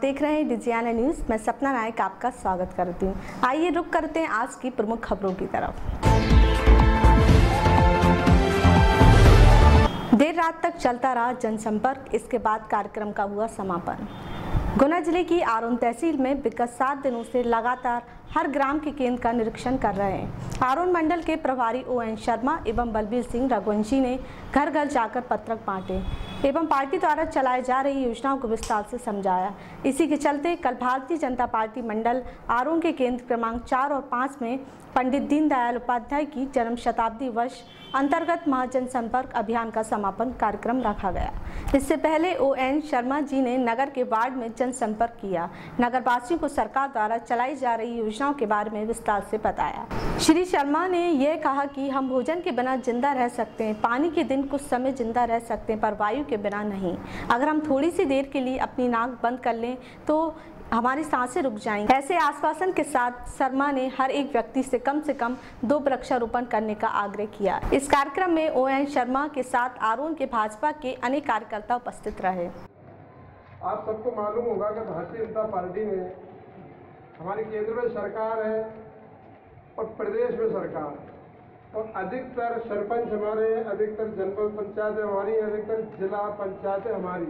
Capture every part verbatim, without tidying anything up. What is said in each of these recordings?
देख रहे हैं डिजियाना न्यूज़। मैं सपना नायक आपका स्वागत करती हूँ। आइए रुक करते हैं आज की प्रमुख खबरों की तरफ। देर रात तक चलता रहा जनसंपर्क, इसके बाद कार्यक्रम का हुआ समापन। गुना जिले की आरोन तहसील में विगत सात दिनों से लगातार हर ग्राम के केंद्र का निरीक्षण कर रहे हैं। आरोन मंडल के प्रभारी ओ एन शर्मा एवं बलबीर सिंह रघुवंशी ने घर घर जाकर पत्रक बांटे एवं पार्टी द्वारा चलाई जा रही योजनाओं को विस्तार से समझाया। इसी के चलते कल भारतीय जनता पार्टी मंडल आरोन के केंद्र क्रमांक चार और पाँच में पंडित दीनदयाल उपाध्याय की जन्म शताब्दी वर्ष अंतर्गत महाजन संपर्क अभियान का समापन कार्यक्रम रखा गया। इससे पहले ओ एन शर्मा जी ने नगर के वार्ड में जनसंपर्क किया। नगरवासियों को सरकार द्वारा चलाई जा रही योजनाओं के बारे में विस्तार से बताया। श्री शर्मा ने यह कहा कि हम भोजन के बिना जिंदा रह सकते हैं, पानी के दिन कुछ समय जिंदा रह सकते हैं, पर वायु के बिना नहीं। अगर हम थोड़ी सी देर के लिए अपनी नाक बंद कर लें तो हमारी सांसें रुक जाएंगी। ऐसे आश्वासन के साथ शर्मा ने हर एक व्यक्ति से कम से कम दो वृक्षारोपण करने का आग्रह किया। इस कार्यक्रम में ओ एन शर्मा के साथ आरोन के भाजपा के अनेक कार्यकर्ता उपस्थित रहे। आप सबको मालूम होगा कि भारतीय जनता पार्टी में हमारी केंद्र में सरकार है और प्रदेश में सरकार, और अधिकतर सरपंच हमारे, अधिकतर जनपद पंचायतें हमारी, अधिकतर जिला पंचायतें हमारी।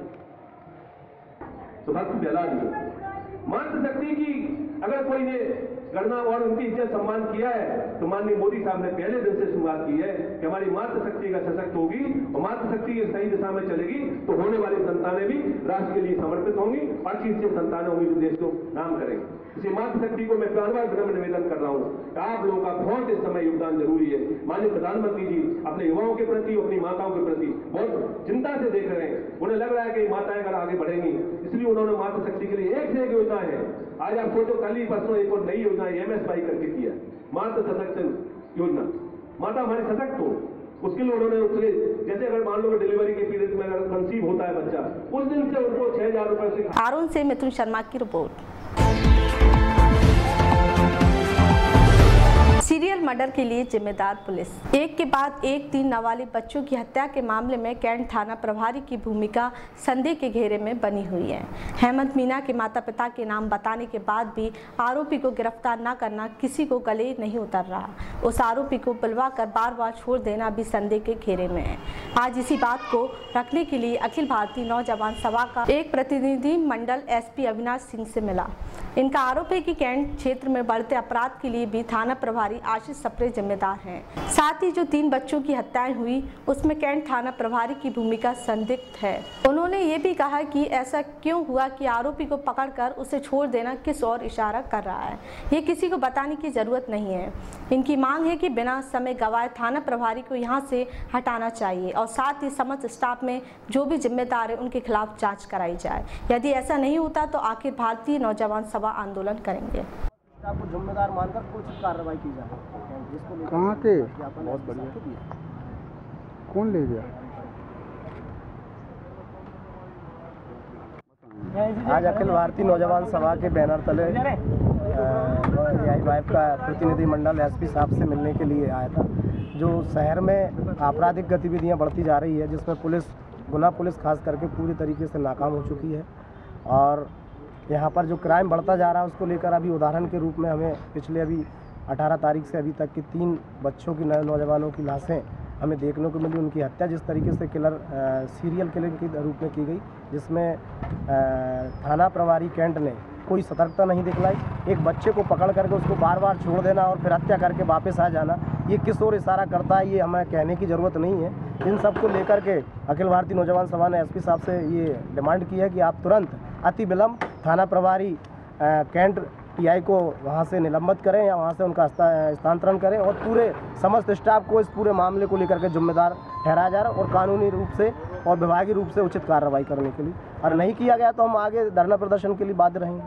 तो बात मातृशक्ति की अगर कोई ने गणना और उनकी इज्जत सम्मान किया है तो माननीय मोदी साहब ने पहले दिन से शुरुआत की है कि हमारी मातृशक्ति का सशक्त होगी और मातृशक्ति की सही दिशा में चलेगी तो होने वाली संतानें भी राष्ट्र के लिए समर्पित होंगी, अच्छी अच्छी संतानें होंगी जो देश को नाम करेंगी। इसी मातृशक्ति को मैं बार बार विनम्र निवेदन कर रहा हूँ कि आप लोगों का बहुत इस समय योगदान जरूरी है। माननीय प्रधानमंत्री जी अपने युवाओं के प्रति, अपनी माताओं के प्रति बहुत चिंता से देख रहे हैं। उन्हें लग रहा है कि माताएं अगर आगे बढ़ेंगी, इसलिए उन्होंने मातृशक्ति के लिए एक से एक योजना है। आज आप सोचो, कल ही परसों एक और नई योजना एम एस वाई करके किया, मातृ सशक्त योजना। माता हमारी सशक्त हो, उसके लिए उन्होंने उसके जैसे अगर मान लो डिलीवरी के पीरियड में अगर कंसीव होता है बच्चा, उस दिन से उनको छह हजार रुपए से। आरोन से मिथुन शर्मा की रिपोर्ट। सीरियल मर्डर के लिए जिम्मेदार पुलिस। एक के बाद एक तीन नाबालिग बच्चों की हत्या के मामले में कैंट थाना प्रभारी की भूमिका संदेह के घेरे में बनी हुई है। हेमंत मीना के माता पिता के नाम बताने के बाद भी आरोपी को गिरफ्तार न करना किसी को गले नहीं उतर रहा। उस आरोपी को बुलवा कर बार बार छोड़ देना भी संदेह के घेरे में है। आज इसी बात को रखने के लिए अखिल भारतीय नौजवान सभा का एक प्रतिनिधि मंडल एस पी अविनाश सिंह से मिला। इनका आरोप है कि कैंट क्षेत्र में बढ़ते अपराध के लिए भी थाना प्रभारी आशीष सप्रे जिम्मेदार हैं। साथ ही जो तीन बच्चों की हत्याएं हुई उसमें कैंट थाना प्रभारी की भूमिका संदिग्ध है। उन्होंने ये भी कहा कि ऐसा क्यों हुआ कि आरोपी को पकड़कर उसे छोड़ देना किस ओर इशारा कर रहा है, ये किसी को बताने की जरूरत नहीं है। इनकी मांग है कि बिना समय गवाए थाना प्रभारी को यहाँ से हटाना चाहिए और साथ ही समस्त स्टाफ में जो भी जिम्मेदार है उनके खिलाफ जाँच कराई जाए। यदि ऐसा नहीं होता तो आखिर भारतीय नौजवान सभा आंदोलन करेंगे। आपको जिम्मेदार मानकर कुछ कार्रवाई की जाए। कहाँ के? बहुत बढ़िया। कौन ले गया? आज अखिल भारतीय नौजवान सभा के बैनर तले वाइफ का प्रतिनिधि मंडल एसपी साहब से मिलने के लिए आया था। जो शहर में आपराधिक गतिविधियां बढ़ती जा रही है, जिसमें पुलिस, गुना पुलिस खास करके पूरी तरीके से नाकाम हो चुकी है और यहाँ पर जो क्राइम बढ़ता जा रहा है उसको लेकर अभी उदाहरण के रूप में हमें पिछले अभी अठारह तारीख से अभी तक की तीन बच्चों की, नए नौजवानों की लाशें हमें देखने को मिली। उनकी हत्या जिस तरीके से किलर आ, सीरियल किलर के रूप में की गई, जिसमें आ, थाना प्रभारी कैंट ने कोई सतर्कता नहीं दिखलाई। एक बच्चे को पकड़ करके उसको बार बार छोड़ देना और फिर हत्या करके वापस आ जाना, ये किस ओर इशारा करता है ये हमें कहने की ज़रूरत नहीं है। इन सब को लेकर के अखिल भारतीय नौजवान सभा ने एसपी साहब से ये डिमांड की है कि आप तुरंत अति विलम्ब थाना प्रभारी कैंट टीआई को वहाँ से निलंबित करें या वहाँ से उनका स्थानांतरण करें और पूरे समस्त स्टाफ को इस पूरे मामले को लेकर के जिम्मेदार ठहराया जा रहा है और कानूनी रूप से और विभागीय रूप से उचित कार्रवाई करने के लिए, और नहीं किया गया तो हम आगे धरना प्रदर्शन के लिए बाध्य रहेंगे।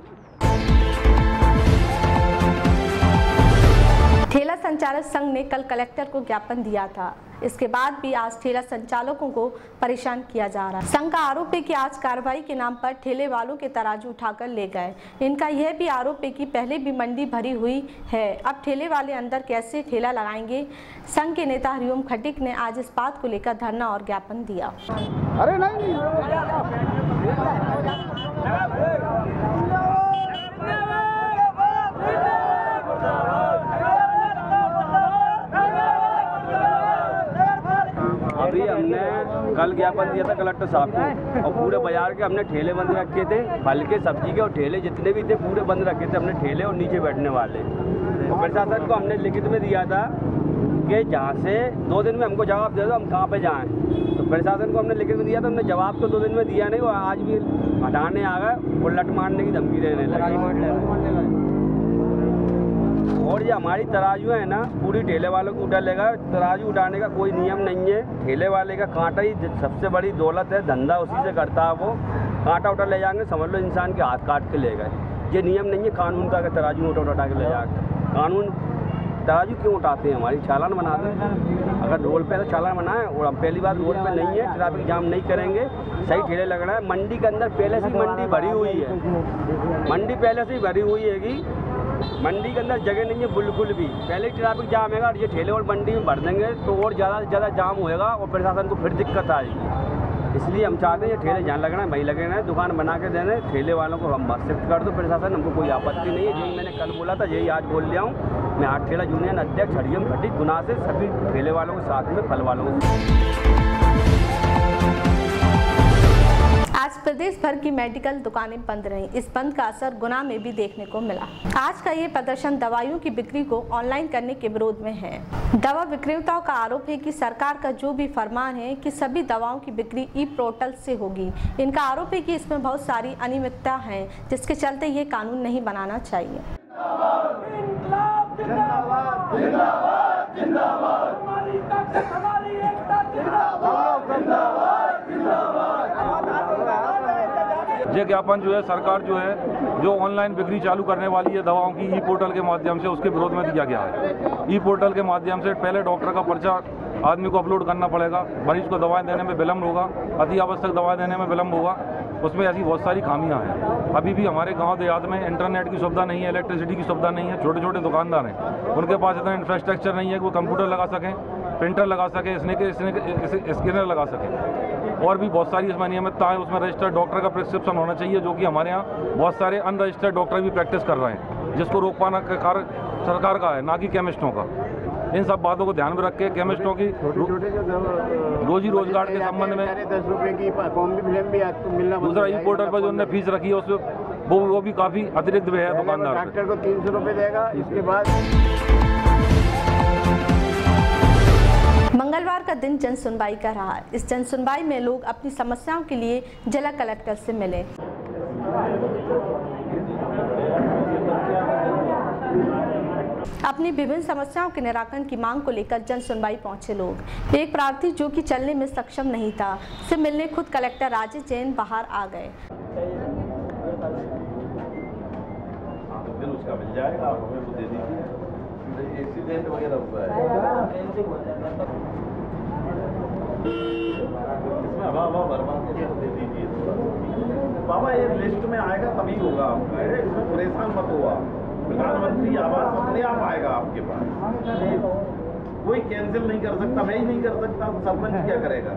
ठेला संचालक संघ ने कल कलेक्टर को ज्ञापन दिया था। इसके बाद भी आज ठेला संचालकों को परेशान किया जा रहा है। संघ का आरोप है कि आज कार्रवाई के नाम पर ठेले वालों के तराजू उठाकर ले गए। इनका यह भी आरोप है कि पहले भी मंडी भरी हुई है, अब ठेले वाले अंदर कैसे ठेला लगाएंगे। संघ के नेता हरिओम खटिक ने आज इस बात को लेकर धरना और ज्ञापन दिया। अरे नहीं अभी हमने कल ज्ञापन दिया था कलेक्टर साहब को और पूरे बाजार के हमने ठेले बंद रखे थे, फल के सब्जी के और ठेले जितने भी थे पूरे बंद रखे थे हमने ठेले और नीचे बैठने वाले। और प्रशासन को हमने लिखित में दिया था कि जहाँ से दो दिन में हमको जवाब दे दो हम कहाँ पे जाएं। तो प्रशासन को हमने लिखित में दिया था, हमने जवाब तो दो दिन में दिया नहीं, वो आज भी हटाने आ गए, उलट मारने की धमकी देने लगे। और ये हमारी तराजू है ना पूरी ठेले वालों को उठा लेगा, तराजू उठाने का कोई नियम नहीं है। ठेले वाले का कांटा ही सबसे बड़ी दौलत है, धंधा उसी से करता है वो। कांटा उठा ले जाएंगे, समझ लो इंसान के हाथ काट के ले गए। ये नियम नहीं है कानून का कि तराजू उठा उठा के ले जाए। कानून तराजू क्यों उठाते हैं, हमारी चालान बना दें। अगर रोड पे तो चालान बनाए, और हम पहली बार रोड पे नहीं है, ट्रैफिक जाम नहीं करेंगे, सही ठेले लगना है। मंडी के अंदर पहले से मंडी भरी हुई है, मंडी पहले से ही भरी हुई है कि मंडी के अंदर जगह नहीं है बिल्कुल भी। पहले ही ट्रैफिक जाम है, और ये ठेले और मंडी में भर देंगे तो और ज़्यादा से ज़्यादा जाम होएगा और प्रशासन को फिर दिक्कत आएगी। इसलिए हम चाहते हैं ये ठेले जहाँ लगना है वहीं लगना है, दुकान बना के देने, ठेले वालों को हम शिफ्ट कर दो प्रशासन, हमको कोई आपत्ति नहीं है। यही मैंने कल बोला था, यही आज बोल लिया हूँ। मैं आठ ठेला यूनियन अध्यक्ष हरियम खटी गुना से सभी ठेले वालों के साथ में फल वालों को। आज प्रदेश भर की मेडिकल दुकानें बंद रहीं। इस बंद का असर गुना में भी देखने को मिला। आज का ये प्रदर्शन दवाइयों की बिक्री को ऑनलाइन करने के विरोध में है। दवा विक्रेताओं का आरोप है कि सरकार का जो भी फरमान है कि सभी दवाओं की बिक्री ई पोर्टल से होगी। इनका आरोप है कि इसमें बहुत सारी अनियमितता है, जिसके चलते ये कानून नहीं बनाना चाहिए। ये ज्ञापन जो है सरकार जो है जो ऑनलाइन बिक्री चालू करने वाली है दवाओं की ई पोर्टल के माध्यम से, उसके विरोध में दिया गया है। ई पोर्टल के माध्यम से पहले डॉक्टर का पर्चा आदमी को अपलोड करना पड़ेगा, मरीज को दवाएं देने में विलम्ब होगा, अति आवश्यक दवाएं देने में विलम्ब होगा। उसमें ऐसी बहुत सारी खामियां हैं। अभी भी हमारे गांव देहात में इंटरनेट की सुविधा नहीं है, इलेक्ट्रिसिटी की सुविधा नहीं है। छोटे छोटे दुकानदार हैं, उनके पास इतना इंफ्रास्ट्रक्चर नहीं है कि वो कंप्यूटर लगा सकें, प्रिंटर लगा सकें, स्कैनर लगा सकें। और भी बहुत सारी इसमें अनियमितता है। उसमें रजिस्टर्ड डॉक्टर का प्रिस्क्रिप्शन होना चाहिए, जो कि हमारे यहाँ बहुत सारे अनरजिस्टर्ड डॉक्टर भी प्रैक्टिस कर रहे हैं, जिसको रोक पाना का कार्य सरकार का है, ना कि केमिस्टों का। इन सब बातों को ध्यान में रख के केमिस्टों की रोजी रोजगार के संबंध में दस रुपए की फॉर्म भी भी मिलना। दूसरा ई पोर्टल पर जो उन्होंने फीस रखी है उसमें वो वो भी काफ़ी अतिरिक्त है दुकानदार। डॉक्टर को तीन सौ रुपये देगा, इसके बाद मंगलवार का दिन जन सुनवाई का रहा। इस जन सुनवाई में लोग अपनी समस्याओं के लिए जिला कलेक्टर से मिले। अपनी विभिन्न समस्याओं के निराकरण की मांग को लेकर जन सुनवाई पहुंचे लोग। एक प्रार्थी जो कि चलने में सक्षम नहीं था, से मिलने खुद कलेक्टर राजेश जैन बाहर आ गए। उसका मिल जाएगा, आप हमें वो दे दीजिए। एक्सीडेंट वगैरह हुआ है इसमें, हवा हवा वर्मा को दे दीजिए। बाबा ये लिस्ट में आएगा तभी होगा आपका, इसमें परेशान मत हुआ। प्रधानमंत्री आवास अपने आप आएगा आपके पास, कोई कैंसिल नहीं कर सकता, मैं ही नहीं कर सकता, तो सरपंच क्या करेगा।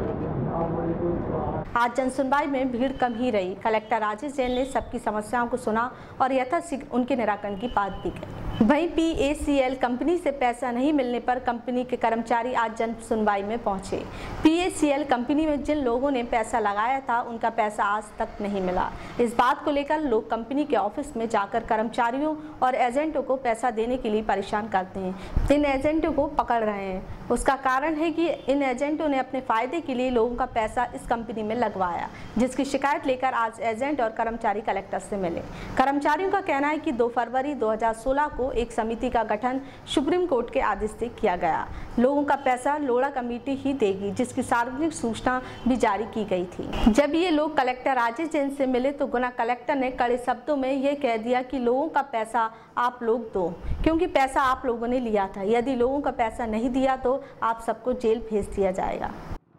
आज जन सुनवाई में भीड़ कम ही रही। कलेक्टर राजेश जैन ने सबकी समस्याओं को सुना और यथाशीघ्र उनके निराकरण की बात भी की। वहीं P A C L company से पैसा नहीं मिलने पर कंपनी के कर्मचारी आज जन सुनवाई में पहुंचे। P A C L company में जिन लोगों ने पैसा लगाया था उनका पैसा आज तक नहीं मिला। इस बात को लेकर लोग कंपनी के ऑफिस में जाकर कर्मचारियों और एजेंटों को पैसा देने के लिए परेशान करते हैं। इन एजेंटों को पकड़ रहे हैं। उसका कारण है कि इन एजेंटों ने अपने फायदे के लिए लोगों का पैसा इस कंपनी में लगवाया, जिसकी शिकायत लेकर आज एजेंट और कर्मचारी कलेक्टर से मिले। कर्मचारियों का कहना है कि दो फरवरी दो हज़ार सोलह को एक समिति का गठन सुप्रीम कोर्ट के आदेश से किया गया। लोगों का पैसा लोड़ा कमेटी ही देगी, जिसकी सार्वजनिक सूचना भी जारी की गई थी। जब ये लोग कलेक्टर राजेश जैन से मिले तो गुना कलेक्टर ने कड़े शब्दों में यह कह दिया कि लोगों का पैसा आप लोग दो, क्योंकि पैसा आप लोगों ने लिया था। यदि लोगों का पैसा नहीं दिया तो आप सबको जेल भेज दिया जाएगा।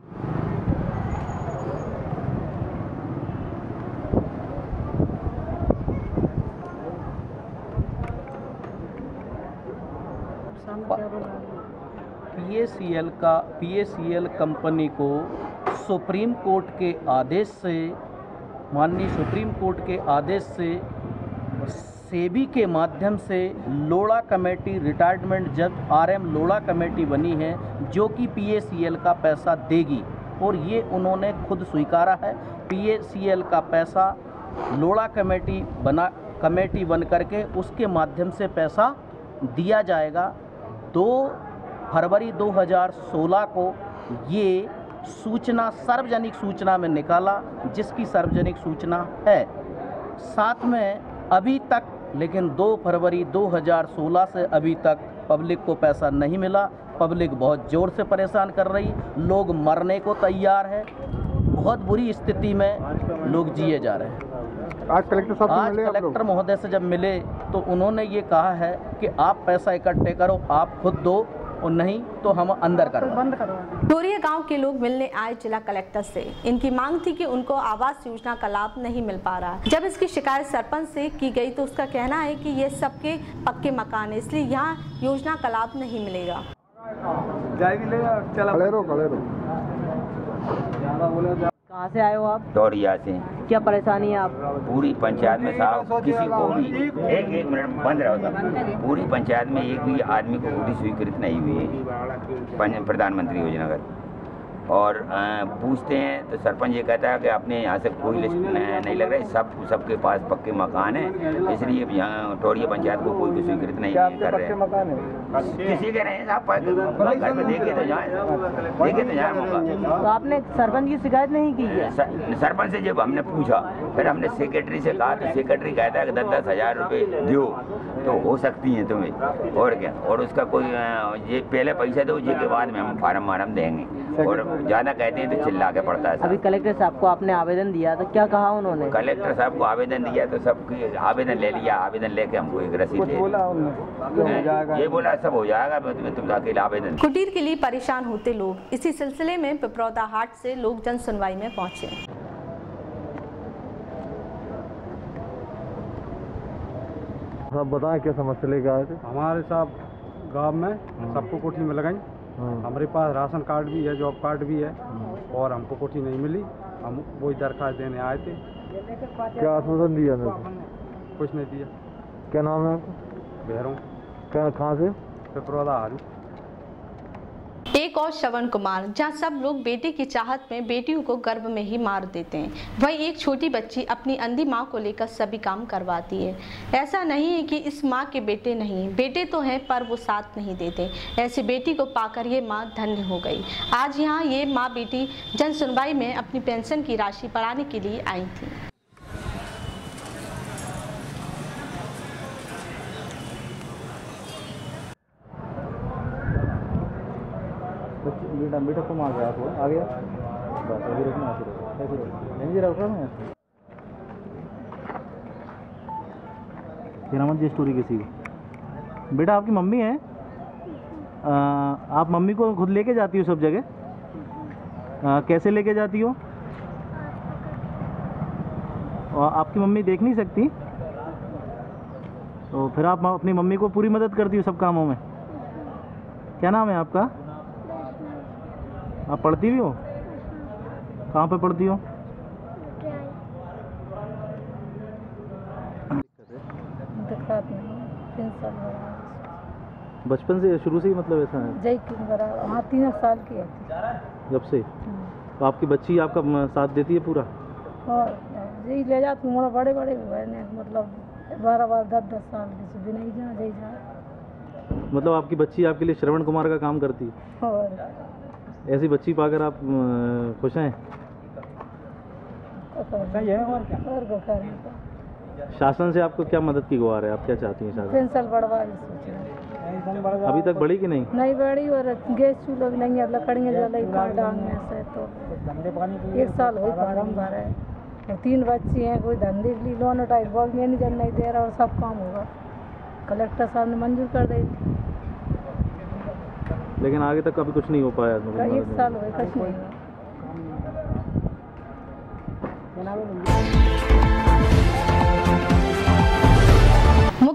पी ए सी एल का P A C L company को सुप्रीम कोर्ट के आदेश से माननीय सुप्रीम कोर्ट के आदेश से सेबी के माध्यम से लोढ़ा कमेटी रिटायरमेंट जज आर एम लोढ़ा कमेटी बनी है, जो कि पी ए सी एल का पैसा देगी, और ये उन्होंने खुद स्वीकारा है। पी ए सी एल का पैसा लोढ़ा कमेटी बना कमेटी बन करके उसके माध्यम से पैसा दिया जाएगा। दो फरवरी दो हज़ार सोलह को ये सूचना सार्वजनिक सूचना में निकाला, जिसकी सार्वजनिक सूचना है। साथ में अभी तक, लेकिन दो फरवरी दो हज़ार सोलह से अभी तक पब्लिक को पैसा नहीं मिला। पब्लिक बहुत ज़ोर से परेशान कर रही, लोग मरने को तैयार है, बहुत बुरी स्थिति में लोग जिए जा रहे हैं। आज कलेक्टर साहब आज कलेक्टर महोदय से जब मिले तो उन्होंने ये कहा है कि आप पैसा इकट्ठे करो, आप खुद दो, और नहीं तो हम अंदर करो बंद करो। टोरिया गांव के लोग मिलने आए जिला कलेक्टर से। इनकी मांग थी कि उनको आवास योजना का लाभ नहीं मिल पा रहा। जब इसकी शिकायत सरपंच से की गई तो उसका कहना है कि ये सबके पक्के मकान है, इसलिए यहाँ योजना का लाभ नहीं मिलेगा। कहाँ से आए हो आप? टोरिया से। क्या परेशानी है आप? पूरी पंचायत में साहब किसी को भी एक एक मिनट बंद रहो साहब, पूरी पंचायत में एक भी आदमी को पूरी स्वीकृत नहीं हुई है प्रधानमंत्री योजना का। और आ, पूछते हैं तो सरपंच ये कहता है कि आपने यहाँ से कोई लिस्ट नहीं लग रहा है, सब सबके पास पक्के मकान है, इसलिए यहाँ टोरिया पंचायत को कोई भी स्वीकृत नहीं कर रहे हैं। किसी के नहीं साहब, घर में देखे तो जाए, देखे तो जाए मौका। तो आपने सरपंच की शिकायत नहीं की है? सरपंच से जब हमने पूछा, फिर हमने सेक्रेटरी से कहा तो सेक्रेटरी कहता है कि दस दस हज़ार रुपये दो तो हो सकती हैं तुम्हें, और क्या, और उसका कोई ये पहले पैसा दो, जी के बाद में हम फार्म वार्म देंगे, और ज़्यादा कहते हैं तो चिल्ला के पड़ता है। अभी कलेक्टर साहब को आपने आवेदन दिया तो क्या कहा उन्होंने? कलेक्टर साहब को आवेदन दिया तो सबकी आवेदन ले लिया, आवेदन लेके हमको एक रसीद दे दी, ये बोला सब हो जाएगा, तुम्हें तुम अकेला आवेदन। कुटीर के लिए परेशान होते लोग, इसी सिलसिले में पिपरौदा हाट से लोग जन सुनवाई में पहुंचे। साहब बताएं क्या समस्या लेके आए थे? हमारे साहब गांव में सबको कोठी में लगाई, हमारे पास राशन कार्ड भी है, जॉब कार्ड भी है, और हमको कोठी नहीं मिली, हम वही दरखास्त देने आए थे। क्या आश्वासन दिया? कुछ नहीं दिया। क्या नाम है आपका? बहरों। क्या, कहाँ से? पिपरौदा हारू। एक और श्रवण कुमार, जहां सब लोग बेटे की चाहत में बेटियों को गर्भ में ही मार देते हैं, वही एक छोटी बच्ची अपनी अंधी मां को लेकर सभी काम करवाती है। ऐसा नहीं है कि इस मां के बेटे नहीं, बेटे तो हैं पर वो साथ नहीं देते। ऐसी बेटी को पाकर ये मां धन्य हो गई। आज यहाँ ये माँ बेटी जन सुनवाई में अपनी पेंशन की राशि बढ़ाने के लिए आई थी। बेटा बेटा कम आ गया, तो आ गया बस, अभी रखना ऐसे ऐसे नहीं रख रहा मैं। फिर मत जी स्टोरी किसी को। बेटा आपकी मम्मी है, आ, आप मम्मी को खुद लेके जाती हो सब जगह? आ, कैसे लेके जाती हो? और आपकी मम्मी देख नहीं सकती, तो फिर आप अपनी मम्मी को पूरी मदद करती हो सब कामों में। क्या नाम है आपका? आप पढ़ती भी हो? कहाँ पे पढ़ती हो? बचपन से शुरू से ही मतलब ऐसा है? जय हाँ, तीन साल की है जब से। तो आपकी बच्ची आपका साथ देती है पूरा? और यही ले जाती हूँ, बड़े बड़े हुए ने, मतलब बारह बारह दस दस साल की भी नहीं जा जय जा। मतलब आपकी बच्ची आपके लिए श्रवण कुमार का काम करती है? और ऐसी बच्ची पाकर आप खुश हैं? और क्या? शासन से आपको क्या मदद की गुहार है? आप क्या चाहती हैं शासन? पेंशन बढ़वा अभी तक बढ़ी कि नहीं? नहीं बढ़ी, और गैस चूल्हा भी नहीं है, लकड़ियाँ जलाई काट डालने से, तो एक साल हो फार्म भरा है, और तीन बच्ची हैं, कोई धंधे के लिए लोन उठाई, बहुत मैनेजर नहीं दे रहा, और सब काम होगा, कलेक्टर साहब ने मंजूर कर दी, लेकिन आगे तक कभी कुछ नहीं हो पाया। एक साल हो गया कुछ नहीं हुआ।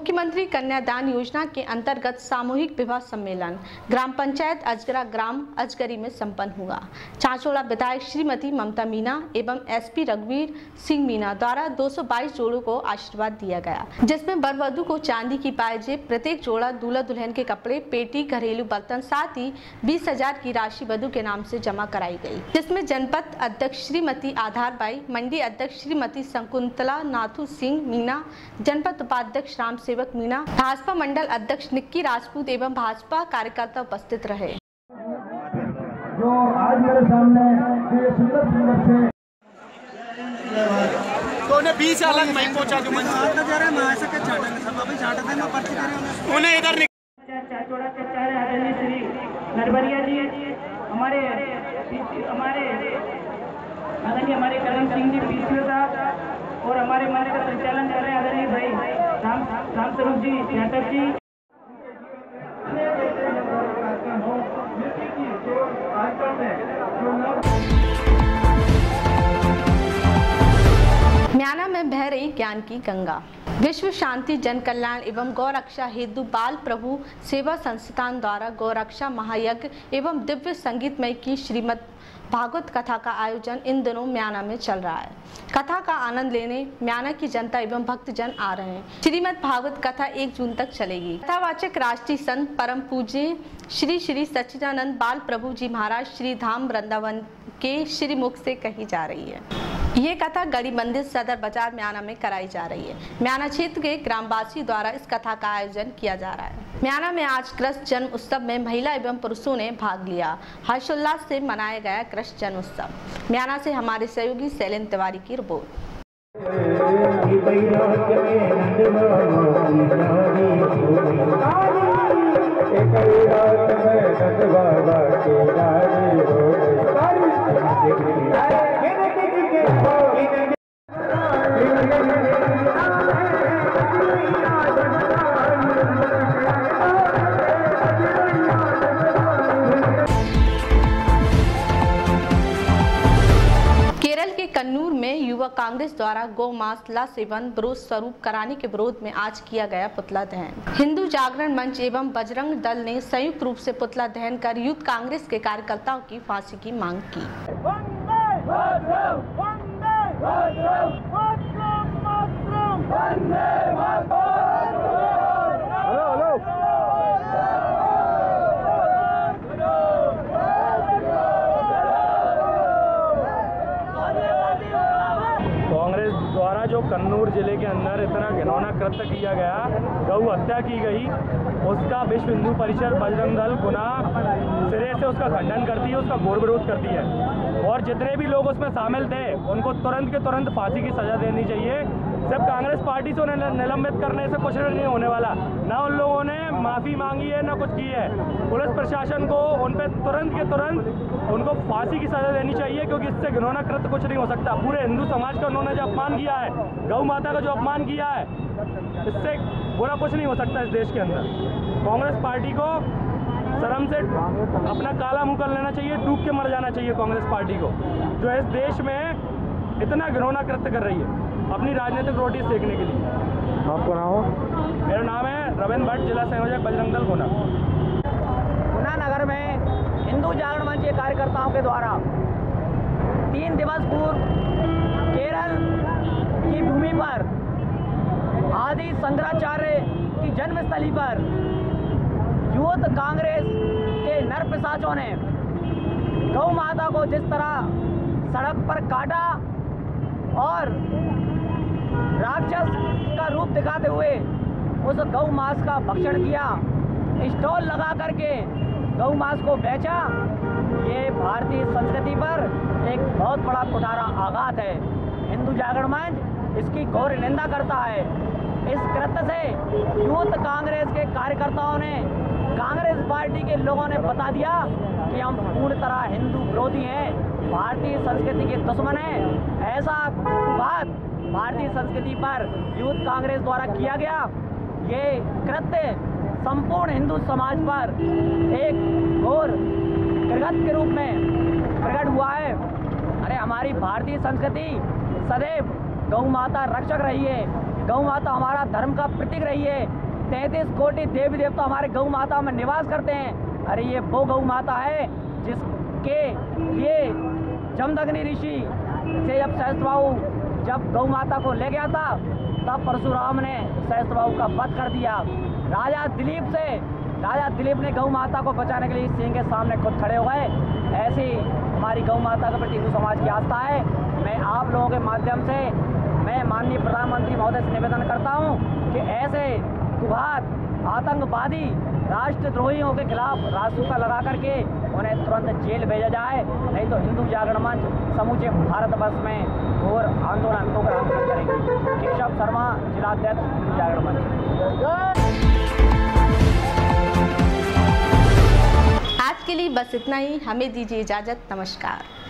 मुख्यमंत्री कन्यादान योजना के अंतर्गत सामूहिक विवाह सम्मेलन ग्राम पंचायत अजगरा ग्राम अजगरी में संपन्न हुआ। चांचोड़ा विधायक श्रीमती ममता मीना एवं एसपी रघुवीर सिंह मीना द्वारा दो सौ बाईस जोड़ों को आशीर्वाद दिया गया, जिसमें वर वधू को चांदी की पायजेब, प्रत्येक जोड़ा दूल्हा दुल्हन के कपड़े, पेटी, घरेलू बर्तन, साथ ही बीस हजार की राशि वधू के नाम से जमा कराई गई, जिसमें जनपद अध्यक्ष श्रीमती आधार बाई, मंडी अध्यक्ष श्रीमती शकुंतला नाथू सिंह मीना, जनपद उपाध्यक्ष राम सेवक मीना, भाजपा मंडल अध्यक्ष निक्की राजपूत एवं भाजपा कार्यकर्ता उपस्थित रहे। जो आज मेरे सामने ये सुंदर सुंदर से तो उन्हें बीस अलग मैं पहुंचा दूं मैं जा रहा मैं ऐसे के चाटन सब अभी चाटते हैं मैं पर्ची करें उन्हें इधर चाचोड़ा के चार आदरणीय श्री नरबरिया जी हमारे हमारे आदरणीय हमारे करम सिंह जी पीसीओ साहब और हमारे मंच का संचालन कर रहे हैं आदरणीय भाई राम राम स्वरूप जी यादव जी। म्याना में बह रही ज्ञान की गंगा। विश्व शांति जन कल्याण एवं गौरक्षा हेतु बाल प्रभु सेवा संस्थान द्वारा गौरक्षा महायज्ञ एवं दिव्य संगीतमय की श्रीमद् भागवत कथा का आयोजन इन दिनों म्याना में चल रहा है। कथा का आनंद लेने म्याना की जनता एवं भक्तजन आ रहे हैं। श्रीमद् भागवत कथा एक जून तक चलेगी। कथावाचक राष्ट्रीय संत परम पूज्य श्री श्री सच्चिदानंद बाल प्रभु जी महाराज श्री धाम वृंदावन के श्री मुख से कही जा रही है। ये कथा गढ़ी मंदिर सदर बाजार म्याना में कराई जा रही है। म्याना क्षेत्र के ग्रामवासी द्वारा इस कथा का आयोजन किया जा रहा है। म्याना में आज कृष्ण जन्म उत्सव में महिला एवं पुरुषों ने भाग लिया। हर्षोल्लास से मनाया गया कृष्ण जन्म उत्सव। म्याना से हमारे सहयोगी शैलेंद्र तिवारी की रिपोर्ट। कन्नूर में युवा कांग्रेस द्वारा गौ मांस ला सेवन विरोध स्वरूप कराने के विरोध में आज किया गया पुतला दहन। हिंदू जागरण मंच एवं बजरंग दल ने संयुक्त रूप से पुतला दहन कर यूथ कांग्रेस के कार्यकर्ताओं की फांसी की मांग की। द्वारा जो कन्नूर जिले के अंदर इतना घिनौना कृत्य किया गया, गौ हत्या की गई, उसका विश्व हिंदू परिषद बजरंग दल गुनाह सिरे से उसका खंडन करती है, उसका घोर विरोध करती है और जितने भी लोग उसमें शामिल थे उनको तुरंत के तुरंत फांसी की सजा देनी चाहिए। सिर्फ कांग्रेस पार्टी से उन्हें निलंबित करने से कुछ नहीं होने वाला, ना उन लोगों ने माफ़ी मांगी है ना कुछ की है। पुलिस प्रशासन को उन पर तुरंत के तुरंत उनको फांसी की सजा देनी चाहिए, क्योंकि इससे घिनौना कृत्य कुछ नहीं हो सकता। पूरे हिंदू समाज का उन्होंने जो अपमान किया है, गौ माता का जो अपमान किया है, इससे बुरा कुछ नहीं हो सकता इस देश के अंदर। कांग्रेस पार्टी को शर्म से अपना काला मुंह कर लेना चाहिए, डूब के मर जाना चाहिए कांग्रेस पार्टी को, जो इस देश में इतना घिनौना कृत्य कर रही है अपनी राजनीतिक रोटी सेकने के लिए। आपका नाम हो? मेरा नाम है रविंद्र भट्ट, जिला संयोजक बजरंग दल गुना। गुना नगर में हिंदू जागरण मंच के कार्यकर्ताओं के द्वारा तीन दिवस पूर्व केरल की भूमि पर आदि शंकराचार्य की जन्मस्थली पर यूथ कांग्रेस के नर पिशाचों ने गौ माता को जिस तरह सड़क पर काटा और राक्षस का रूप दिखाते हुए उस गौ मांस का भक्षण किया, स्टॉल लगा करके गौ मांस को बेचा, ये भारतीय संस्कृति पर एक बहुत बड़ा कुठारा आघात है। हिंदू जागरण मंच इसकी घोर निंदा करता है। इस कृत्य से यूथ कांग्रेस के कार्यकर्ताओं ने, कांग्रेस पार्टी के लोगों ने बता दिया कि हम पूरी तरह हिंदू विरोधी हैं, भारतीय संस्कृति के दुश्मन हैं। ऐसा बात भारतीय संस्कृति पर यूथ कांग्रेस द्वारा किया गया, ये कृत्य संपूर्ण हिंदू समाज पर एक घोर कृत्य के रूप में प्रकट हुआ है। अरे हमारी भारतीय संस्कृति सदैव गौ माता रक्षक रही है, गौ माता हमारा धर्म का प्रतीक रही है। तैंतीस कोटि देवी देवता हमारे गौ माता में निवास करते हैं। अरे ये वो गौ माता है जिसके लिए जमदग्नि ऋषि से जब सहस्त्रबाहु जब गौ माता को ले गया था तब परशुराम ने सहस्त्रबाहु का वध कर दिया। राजा दिलीप से राजा दिलीप ने गौ माता को बचाने के लिए सिंह के सामने खुद खड़े हो गए। ऐसी हमारी गौ माता के प्रति हिंदू समाज की आस्था है। मैं आप लोगों के माध्यम से मैं माननीय प्रधानमंत्री महोदय से निवेदन करता हूं कि ऐसे कुभात आतंकवादी राष्ट्रद्रोहियों के खिलाफ राजसूखा लगा करके उन्हें तुरंत जेल भेजा जाए, नहीं तो हिंदू जागरण मंच समूचे भारतवर्ष में घोर आंदोलन उग्र आंदोलन करेंगे। केशव शर्मा, जिलाध्यक्ष हिंदू जागरण मंच। आज के लिए बस इतना ही। हमें दीजिए इजाजत। नमस्कार।